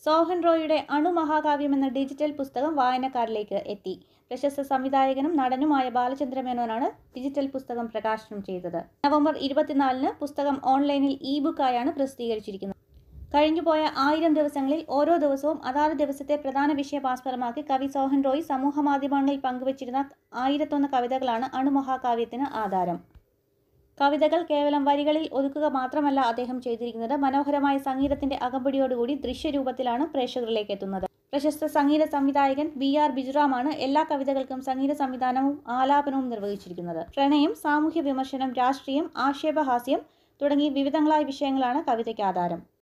സോഹൻ റോയുടെ അണുമഹാകാവ്യം എന്ന ഡിജിറ്റൽ പുസ്തകം വായനക്കാരിലേക്ക് എത്തി. പ്രശസ്ത സംവിധായകനും നടനുമായ ബാലചന്ദ്ര മേനോനാണ് ഡിജിറ്റൽ പുസ്തകം പ്രകാശനം ചെയ്തത്. നവംബർ 24-ന് പുസ്തകം ഓൺലൈനിൽ ഇ-ബുക്കായാണ് പ്രസിദ്ധീകരിച്ചിരിക്കുന്നത്. കഴിഞ്ഞുപോയ 1000 ദിവസങ്ങളിൽ ഓരോ ദിവസവും അതാത് ദിവസത്തെ പ്രധാന വിഷയം ആസ്പദമാക്കി കവി സോഹൻ റോയ് സമൂഹമാധ്യമങ്ങളിൽ പങ്കുവച്ചിരുന്ന 1001 കവിതകളാണ് അണുമഹാകാവ്യത്തിന് ആധാരം. കവിതകൾ കേവലം വരികളിൽ ഒതുക്കുക മാത്രമല്ല അദ്ദേഹം ചെയ്തിരിക്കുന്നത്. മനോഹരമായ സംഗീതത്തിന്റെ അകമ്പടിയോടുകൂടി ദൃശ്യരൂപത്തിലാണ് പ്രേക്ഷകരിലേക്ക് എത്തുന്നത്. പ്രശസ്ത സംഗീത സംവിധായകൻ BR ബിജുറാമാണ് എല്ലാ കവിതകൾക്കും സംഗീത സംവിധാനവും ആലാപനവും നിർവഹിച്ചിരിക്കുന്നത്. പ്രണയം, സാമൂഹ്യ വിമർശനം, രാഷ്ട്രീയം, ആക്ഷേപഹാസ്യം തുടങ്ങി വിവിധങ്ങളായ വിഷയങ്ങളാണ് കവിതയ്ക്ക് ആധാരം.